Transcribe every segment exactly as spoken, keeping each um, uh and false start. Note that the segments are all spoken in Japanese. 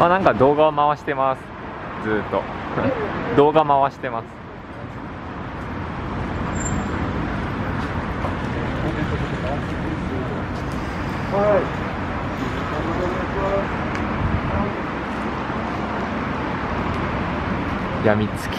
あ、なんか動画を回してます。ずーっと動画回してます。やみつき。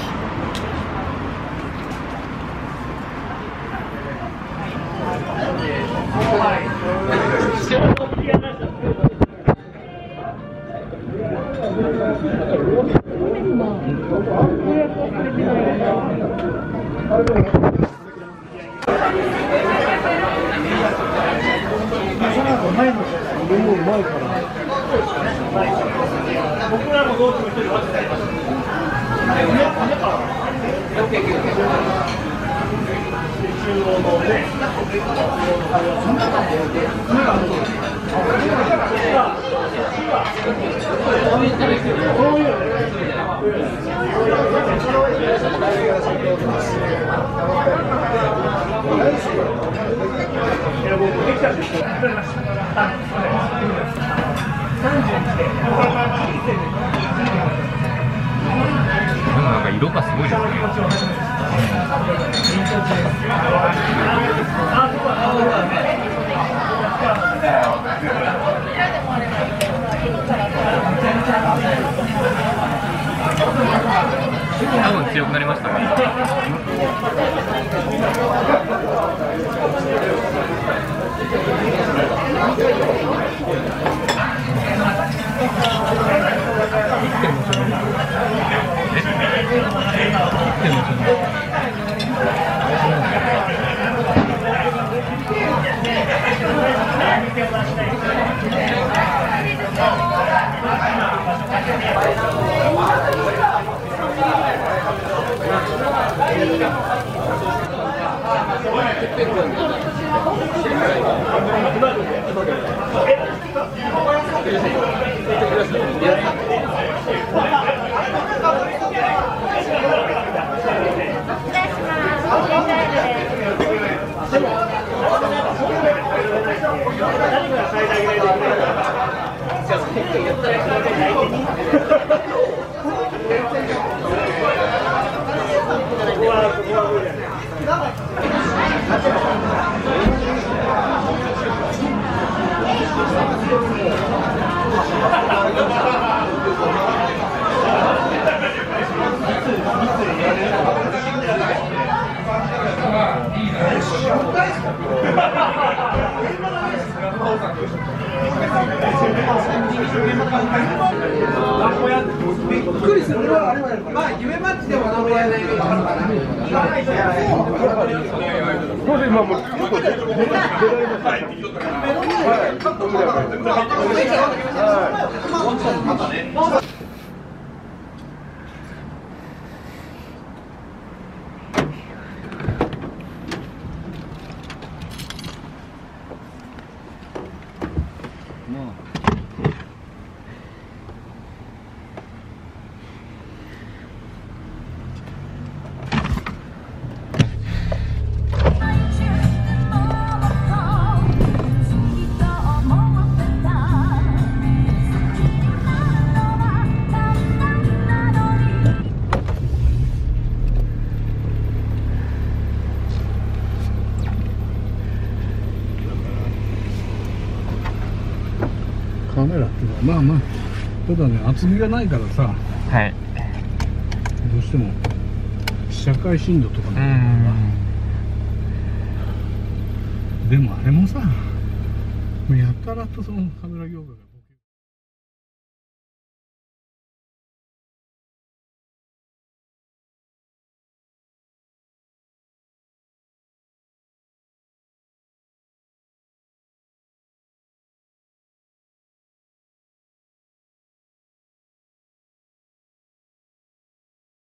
僕らもどうしても一人分けたいから。中央のね。 なんか色がすごいですね。多分強くなりましたね。 びっくりする。まあ夢マッチでも名古屋大学だからな。そうで今もうちょっと出られました。カメラっていうのはまあまあただね厚みがないからさ、 はい、 どうしても社会振動とかね。でもあれもさやたらとそのカメラ業界が